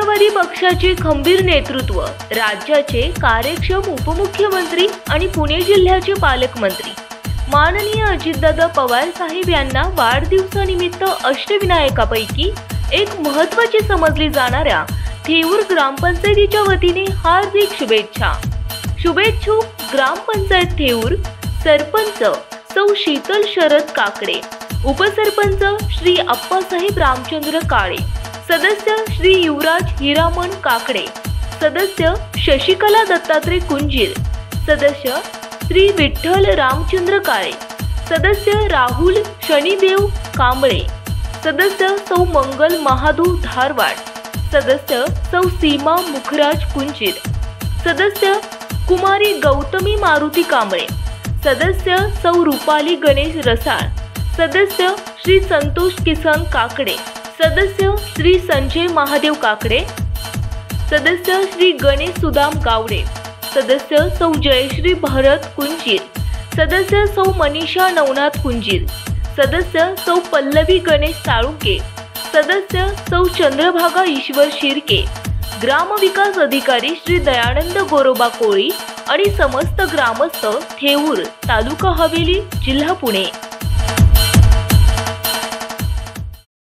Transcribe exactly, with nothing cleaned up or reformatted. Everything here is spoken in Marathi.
राष्ट्रवादी पक्षाचे खंबीर नेतृत्व, राज्याचे कार्यक्षम उपमुख्यमंत्री आणि पुणे जिल्ह्याचे पालकमंत्री माननीय अजितदादा पवार साहेब यांना वाढदिवसानिमित्त अष्टविनायकापैकी एक महत्त्वाची समजली जाणाऱ्या थेऊर ग्रामपंचायतीच्या वतीने हार्दिक शुभेच्छा। शुभेच्छुक ग्रामपंचायत थेऊर, सरपंच सौ शीतल शरद काकडे, उपसरपंच श्री अप्पासाहेब रामचंद्र काळे, सदस्य श्री युवराज हिरामण काकडे, सदस्य शशिकला दत्तात्रय कुंजीर, सदस्य श्री विठ्ठल रामचंद्र काळे, सदस्य राहुल शनिदेव कांबळे, सदस्य सौ मंगल महादू धारवाड, सदस्य सौ सीमा मुखराज कुंजीर, सदस्य कुमारी गौतमी मारुती कांबळे, सदस्य सौ रुपाली गणेश रसाळ, सदस्य श्री संतोष किसन काकडे, सदस्य श्री संजय महादेव काकडे, सदस्य श्री गणेश सुदाम गावडे, सदस्य सौ जयश्री भरत कुंजीर, सदस्य सौ मनीषा नवनाथ कुंजीर, सदस्य सौ पल्लवी गणेश साळुंके, सदस्य सौ चंद्रभागा ईश्वर शिर्के, ग्रामविकास अधिकारी श्री दयानंद गोरोबा कोळी आणि समस्त ग्रामस्थ थेऊर, तालुका हवेली, जिल्हा पुणे।